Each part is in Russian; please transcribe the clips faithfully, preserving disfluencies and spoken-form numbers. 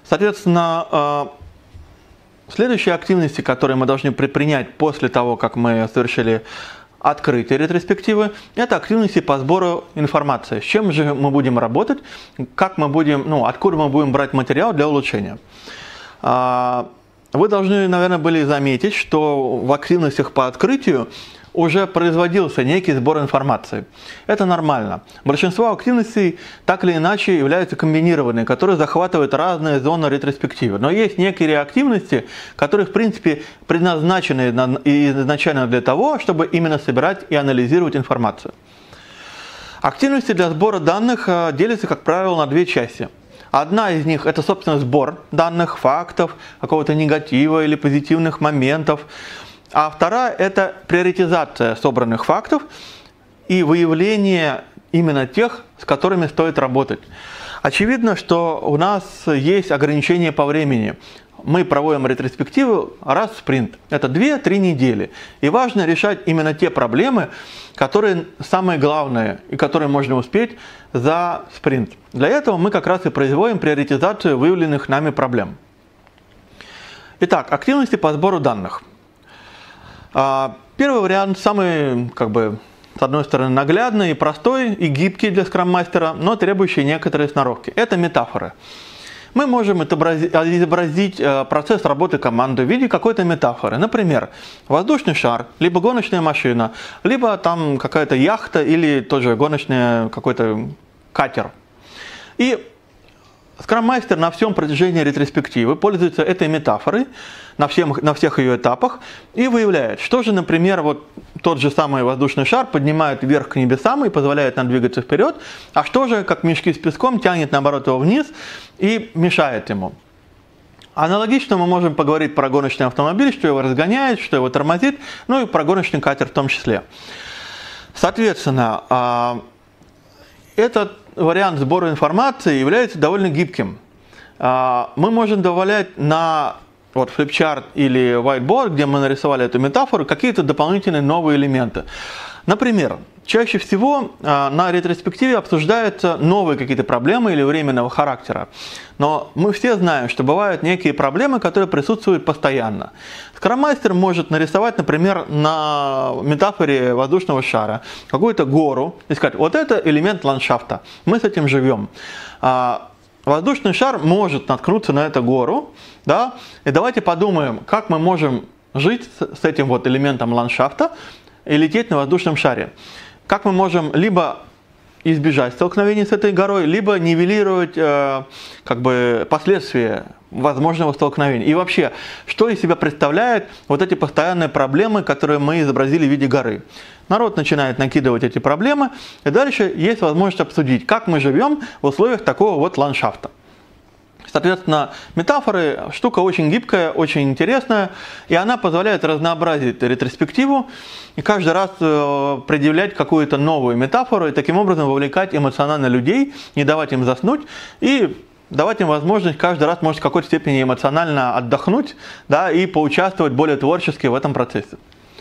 Соответственно, следующие активности, которые мы должны предпринять после того, как мы совершили открытие ретроспективы, это активности по сбору информации. С чем же мы будем работать, как мы будем, ну, откуда мы будем брать материал для улучшения. Вы должны, наверное, были заметить, что в активностях по открытию уже производился некий сбор информации. Это нормально. Большинство активностей так или иначе являются комбинированными, которые захватывают разные зоны ретроспективы. Но есть некие активности, которые, в принципе, предназначены изначально для того, чтобы именно собирать и анализировать информацию. Активности для сбора данных делятся, как правило, на две части. Одна из них – это, собственно, сбор данных, фактов, какого-то негатива или позитивных моментов. А вторая – это приоритизация собранных фактов и выявление именно тех, с которыми стоит работать. Очевидно, что у нас есть ограничения по времени. Мы проводим ретроспективу раз в спринт. Это две-три недели. И важно решать именно те проблемы, которые самые главные и которые можно успеть за спринт. Для этого мы как раз и производим приоритизацию выявленных нами проблем. Итак, активности по сбору данных. Первый вариант самый, как бы, с одной стороны, наглядный и простой, и гибкий для скрам-мастера, но требующий некоторой сноровки. Это метафоры. Мы можем изобразить процесс работы команды в виде какой-то метафоры. Например, воздушный шар, либо гоночная машина, либо там какая-то яхта или тоже гоночный какой-то катер. И скрам-мастер на всем протяжении ретроспективы пользуется этой метафорой на, всем, на всех ее этапах и выявляет, что же, например, вот тот же самый воздушный шар поднимает вверх к небесам и позволяет нам двигаться вперед, а что же, как мешки с песком, тянет наоборот его вниз и мешает ему. Аналогично мы можем поговорить про гоночный автомобиль, что его разгоняет, что его тормозит, ну и про гоночный катер в том числе. Соответственно, этот вариант сбора информации является довольно гибким. Мы можем добавлять на вот, флипчарт или whiteboard, где мы нарисовали эту метафору, какие-то дополнительные новые элементы. Например, чаще всего на ретроспективе обсуждаются новые какие-то проблемы или временного характера. Но мы все знаем, что бывают некие проблемы, которые присутствуют постоянно. Скрам-мастер может нарисовать, например, на метафоре воздушного шара какую-то гору и сказать, вот это элемент ландшафта, мы с этим живем. Воздушный шар может наткнуться на эту гору, да, и давайте подумаем, как мы можем жить с этим вот элементом ландшафта и лететь на воздушном шаре. Как мы можем либо избежать столкновения с этой горой, либо нивелировать э, как бы последствия возможного столкновения. И вообще, что из себя представляют вот эти постоянные проблемы, которые мы изобразили в виде горы. Народ начинает накидывать эти проблемы, и дальше есть возможность обсудить, как мы живем в условиях такого вот ландшафта. Соответственно, метафоры – штука очень гибкая, очень интересная, и она позволяет разнообразить ретроспективу и каждый раз предъявлять какую-то новую метафору и таким образом вовлекать эмоционально людей, не давать им заснуть и давать им возможность каждый раз, может, в какой-то степени эмоционально отдохнуть, да, и поучаствовать более творчески в этом процессе.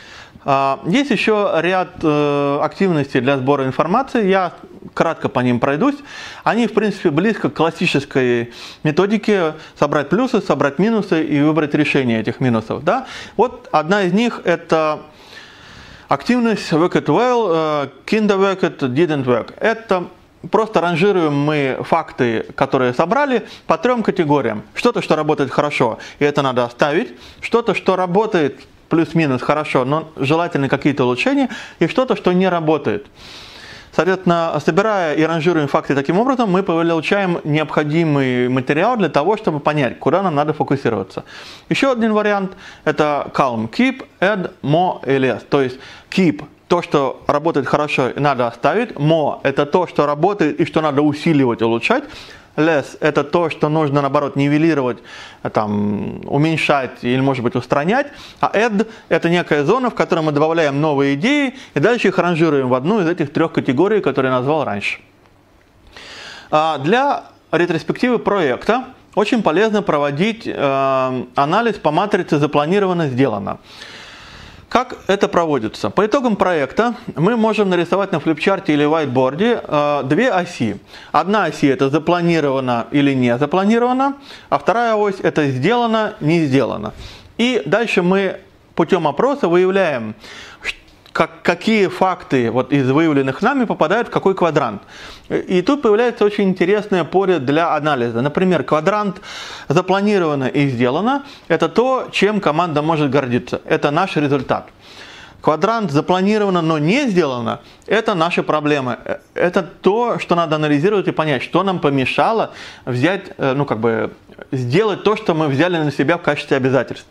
Есть еще ряд э, активностей для сбора информации, я кратко по ним пройдусь. Они, в принципе, близко к классической методике собрать плюсы, собрать минусы и выбрать решение этих минусов. Да? Вот одна из них – это активность worked well, kinda worked, didn't work. Это просто ранжируем мы факты, которые собрали, по трем категориям. Что-то, что работает хорошо, и это надо оставить. Что-то, что работает плюс-минус хорошо, но желательно какие-то улучшения, и что-то, что не работает. Соответственно, собирая и ранжируя факты таким образом, мы получаем необходимый материал для того, чтобы понять, куда нам надо фокусироваться. Еще один вариант – это calm, keep, add, more и less. То есть keep – то, что работает хорошо, надо оставить. More – это то, что работает и что надо усиливать, улучшать. Less – это то, что нужно, наоборот, нивелировать, там, уменьшать или, может быть, устранять. А add – это некая зона, в которой мы добавляем новые идеи и дальше их ранжируем в одну из этих трех категорий, которые я назвал раньше. Для ретроспективы проекта очень полезно проводить анализ по матрице «Запланировано, сделано». Как это проводится? По итогам проекта мы можем нарисовать на флипчарте или whiteboard э, две оси. Одна ось это запланировано или не запланировано, а вторая ось это сделано, не сделано. И дальше мы путем опроса выявляем, как, какие факты вот из выявленных нами попадают в какой квадрант. И тут появляется очень интересное поле для анализа. Например, квадрант запланировано и сделано – это то, чем команда может гордиться. Это наш результат. Квадрант запланировано, но не сделано – это наши проблемы. Это то, что надо анализировать и понять, что нам помешало взять, ну как бы, сделать то, что мы взяли на себя в качестве обязательств.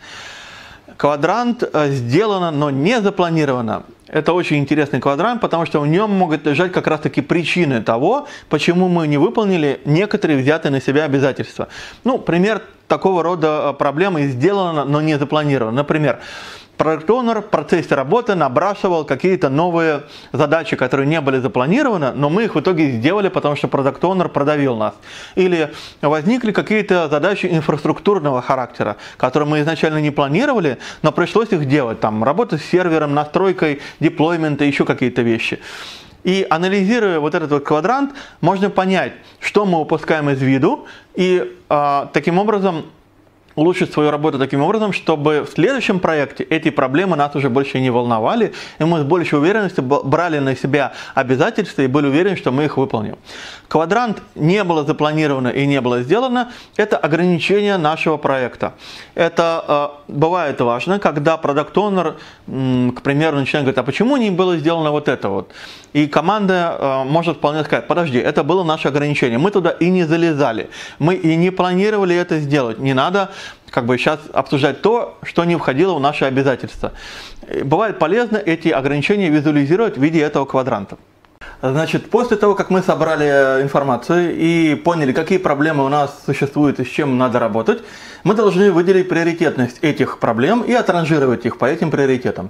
Квадрант сделано, но не запланировано. Это очень интересный квадрант, потому что в нем могут лежать как раз таки причины того, почему мы не выполнили некоторые взятые на себя обязательства. Ну, пример такого рода проблемы сделано, но не запланировано. Например, продакт-оунер в процессе работы набрасывал какие-то новые задачи, которые не были запланированы, но мы их в итоге сделали, потому что продакт-оунер продавил нас. Или возникли какие-то задачи инфраструктурного характера, которые мы изначально не планировали, но пришлось их делать. Там работа с сервером, настройкой, деплоймента, еще какие-то вещи. И анализируя вот этот вот квадрант, можно понять, что мы упускаем из виду, и э, таким образом улучшить свою работу таким образом, чтобы в следующем проекте эти проблемы нас уже больше не волновали, и мы с большей уверенностью брали на себя обязательства и были уверены, что мы их выполним. Квадрант не было запланировано и не было сделано – это ограничение нашего проекта. Это э, бывает важно, когда продакт-оунер, к примеру, начинает говорить, а почему не было сделано вот это вот? И команда э, может вполне сказать, подожди, это было наше ограничение, мы туда и не залезали, мы и не планировали это сделать, не надо как бы сейчас обсуждать то, что не входило в наши обязательства. Бывает полезно эти ограничения визуализировать в виде этого квадранта. Значит, после того, как мы собрали информацию и поняли, какие проблемы у нас существуют и с чем надо работать, мы должны выделить приоритетность этих проблем и отранжировать их по этим приоритетам.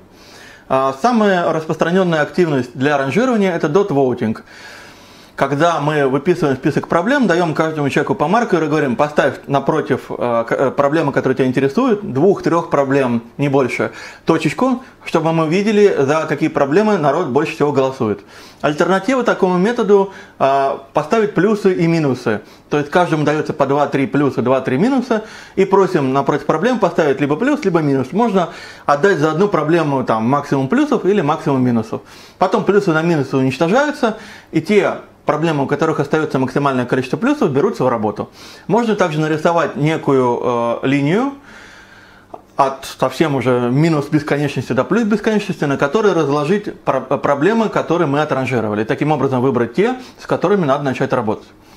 Самая распространенная активность для ранжирования – это dot voting. Когда мы выписываем список проблем, даем каждому человеку по маркеру и говорим, поставь напротив э, проблемы, которые тебя интересуют, двух-трех проблем, не больше, точечку, чтобы мы видели, за какие проблемы народ больше всего голосует. Альтернатива такому методу э, поставить плюсы и минусы. То есть каждому дается по два-три плюса, два-три минуса, и просим напротив проблем поставить либо плюс, либо минус. Можно отдать за одну проблему там, максимум плюсов или максимум минусов. Потом плюсы на минусы уничтожаются, и те проблемы, у которых остается максимальное количество плюсов, берутся в работу. Можно также нарисовать некую э, линию от совсем уже минус бесконечности до плюс бесконечности, на которой разложить про проблемы, которые мы отранжировали. Таким образом выбрать те, с которыми надо начать работать.